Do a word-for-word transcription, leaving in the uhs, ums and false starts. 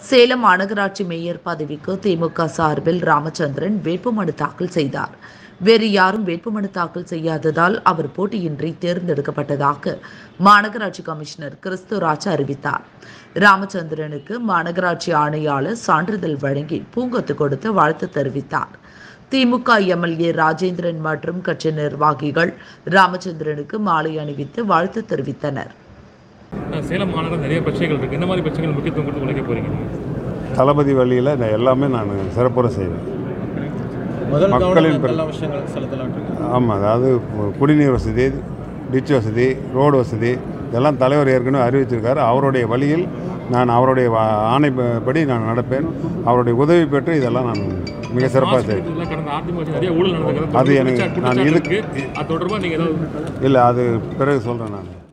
சேலம் மாநகராட்சி மேயர் பதவிக்கு திமுக சார்பில் ராமச்சந்திரன் வேட்புமனு தாக்கல் செய்தார். வேறு யாரும் வேட்புமனு தாக்கல் செய்யாததால் அவர் போட்டியின்றி தேர்ந்தெடுக்கப்பட்டதாக மாநகராட்சி கமிஷனர் கிறிஸ்துராஜ் அறிவித்தார். ராமச்சந்திரனுக்கு மாநகராட்சி ஆணையாளர் சான்றிதழ் வழங்கி பூங்கொத்து கொடுத்து வாழ்த்து தெரிவித்தார். திமுக எம்எல்ஏ ராஜேந்திரன் மற்றும் கட்சி நிர்வாகிகள் ராமச்சந்திரனுக்கு மாலை அணிவித்து வாழ்த்து தெரிவித்தனர். சேலம் மாநகரம் நிறைய பிரச்சனைகள் இருக்குது. இந்த மாதிரி பிரச்சனைகள் முக்கியத்துவம் கொடுத்து உழைக்க போகிறீங்க? தளபதி வழியில் நான் எல்லாமே நான் சிறப்புற செய்வேன். மக்களின் ஆமாம், அதாவது குடிநீர் வசதி, டிச் வசதி, ரோடு வசதி இதெல்லாம் தலைவர் ஏற்கனவே அறிவிச்சிருக்காரு. அவருடைய வழியில் நான் அவருடைய ஆணைப்படி நான் நடப்பேன். அவருடைய உதவி பெற்று இதெல்லாம் நான் மிக சிறப்பாக செய்வேன். அது எனக்கு நான் இதுக்கு இல்லை, அது பிறகு சொல்கிறேன் நான்.